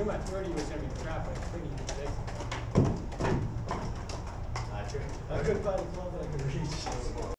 knew my 30 was going to be crap, but I think he could fix it. Not true. I couldn't find a club that I could reach.